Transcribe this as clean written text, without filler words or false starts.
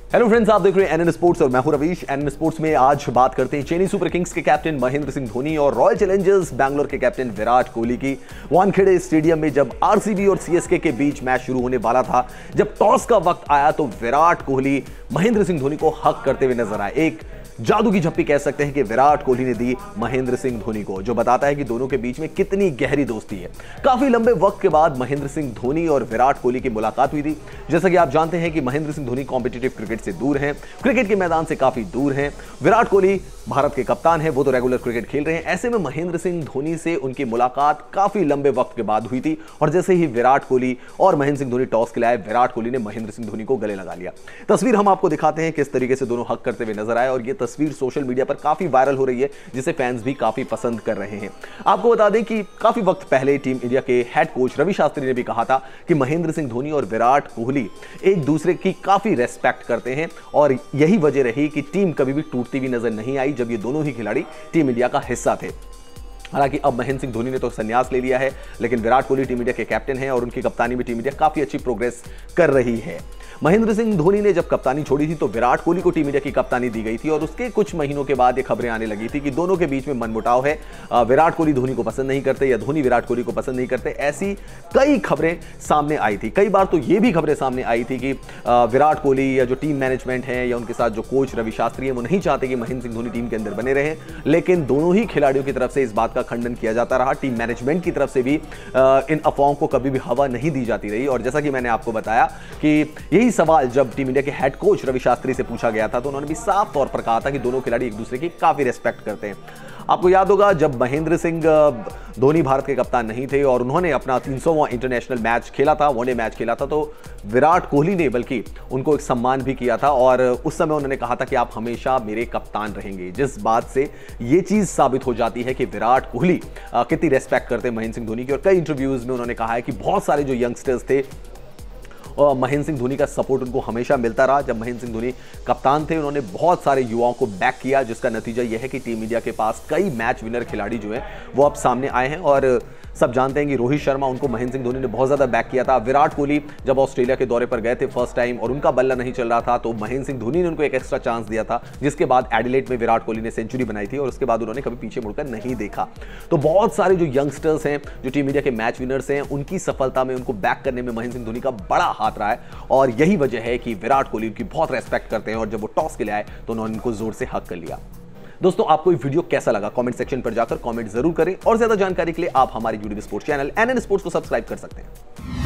Hello friends, आप देख रहे हैं एनएन स्पोर्ट्स और मैं हूं रवीश। एनएन स्पोर्ट्स में आज बात करते हैं चेन्नई सुपर किंग्स के कैप्टन महेंद्र सिंह धोनी और रॉयल चैलेंजर्स बैंगलोर के कैप्टन विराट कोहली की। वानखेड़े स्टेडियम में जब आरसीबी और सीएसके के बीच मैच शुरू होने वाला था, जब टॉस का वक्त आया तो विराट कोहली महेंद्र सिंह धोनी को हक करते हुए नजर आए। एक जादू की झप्पी कह सकते हैं कि विराट कोहली ने दी महेंद्र सिंह धोनी को, जो बताता है कि दोनों के बीच में कितनी गहरी दोस्ती है। काफी लंबे वक्त के बाद महेंद्र सिंह धोनी और विराट कोहली की मुलाकात हुई थी। जैसा कि आप जानते हैं कि महेंद्र सिंह धोनी कॉम्पिटिटिव क्रिकेट से दूर हैं, क्रिकेट के मैदान से काफी दूर हैं। विराट कोहली भारत के कप्तान हैं, वो तो रेगुलर क्रिकेट खेल रहे हैं। ऐसे में महेंद्र सिंह धोनी से उनकी मुलाकात काफी लंबे वक्त के बाद हुई थी और जैसे ही विराट कोहली और महेंद्र सिंह धोनी टॉस खिलाए, विराट कोहली ने महेंद्र सिंह धोनी को गले लगा लिया। तस्वीर हम आपको दिखाते हैं किस तरीके से दोनों हक करते हुए नजर आए और यह तस्वीर सोशल मीडिया पर काफी वायरल हो रही है, जिसे फैंस भी काफी पसंद कर रहे हैं। आपको बता दें कि काफी वक्त पहले टीम इंडिया के हेड कोच रवि शास्त्री ने भी कहा था कि महेंद्र सिंह धोनी और विराट कोहली एक दूसरे की काफी रेस्पेक्ट करते हैं और यही वजह रही कि टीम कभी भी टूटती हुई नजर नहीं आई जब ये दोनों ही खिलाड़ी टीम इंडिया का हिस्सा थे। हालांकि अब महेंद्र सिंह धोनी ने तो संन्यास ले लिया है, लेकिन विराट कोहली टीम इंडिया के कैप्टन हैं और उनकी कप्तानी में टीम इंडिया काफी अच्छी प्रोग्रेस कर रही है। महेंद्र सिंह धोनी ने जब कप्तानी छोड़ी थी तो विराट कोहली को टीम इंडिया की कप्तानी दी गई थी और उसके कुछ महीनों के बाद ये खबरें आने लगी थी कि दोनों के बीच में मनमुटाव है। विराट कोहली धोनी को पसंद नहीं करते या धोनी विराट कोहली को पसंद नहीं करते, ऐसी कई खबरें सामने आई थी। कई बार तो ये भी खबरें सामने आई थी कि विराट कोहली या जो टीम मैनेजमेंट है या उनके साथ जो कोच रवि शास्त्री है, वो नहीं चाहते कि महेंद्र सिंह धोनी टीम के अंदर बने रहें, लेकिन दोनों ही खिलाड़ियों की तरफ से इस बात का खंडन किया जाता रहा। टीम मैनेजमेंट की तरफ से भी इन अफवाहों को कभी भी हवा नहीं दी जाती रही। और जैसा कि मैंने आपको बताया कि यही सवाल जब टीम इंडिया के हेड कोच रवि शास्त्री से पूछा गया था तो उन्होंने भी साफ तौर पर कहा था कि दोनों खिलाड़ी एक दूसरे की काफी रिस्पेक्ट करते हैं। आपको याद होगा जब महेंद्र सिंह धोनी भारत के कप्तान नहीं थे और उन्होंने अपना 300वां इंटरनेशनल मैच खेला था, वनडे मैच खेला था, तो विराट कोहली ने बल्कि उनको एक सम्मान भी किया था और उस समय उन्होंने कहा था कि आप हमेशा मेरे कप्तान रहेंगे, जिस बात से ये चीज साबित हो जाती है कि विराट कोहली कितनी रेस्पेक्ट करते हैं महेंद्र सिंह धोनी की। और कई इंटरव्यूज में उन्होंने कहा है कि बहुत सारे जो यंगस्टर्स थे और महेंद्र सिंह धोनी का सपोर्ट उनको हमेशा मिलता रहा। जब महेंद्र सिंह धोनी कप्तान थे, उन्होंने बहुत सारे युवाओं को बैक किया, जिसका नतीजा यह है कि टीम इंडिया के पास कई मैच विनर खिलाड़ी जो हैं वो अब सामने आए हैं। और सब जानते हैं कि रोहित शर्मा, उनको महेंद्र सिंह धोनी ने बहुत ज्यादा बैक किया था। विराट कोहली जब ऑस्ट्रेलिया के दौरे पर गए थे फर्स्ट टाइम और उनका बल्ला नहीं चल रहा था, तो महेंद्र सिंह धोनी ने उनको एक एक्स्ट्रा चांस दिया था, जिसके बाद एडिलेड में विराट कोहली ने सेंचुरी बनाई थी और उसके बाद उन्होंने कभी पीछे मुड़कर नहीं देखा। तो बहुत सारे जो यंगस्टर्स हैं, जो टीम इंडिया के मैच विनर्स हैं, उनकी सफलता में उनको बैक करने में महेंद्र सिंह धोनी का बड़ा हाथ रहा है और यही वजह है कि विराट कोहली उनकी बहुत रेस्पेक्ट करते हैं और जब वो टॉस के लिए आए तो उन्होंने उनको जोर से हक कर लिया। दोस्तों, आपको ये वीडियो कैसा लगा कमेंट सेक्शन पर जाकर कमेंट जरूर करें और ज्यादा जानकारी के लिए आप हमारे YouTube sports channel NN sports को सब्सक्राइब कर सकते हैं।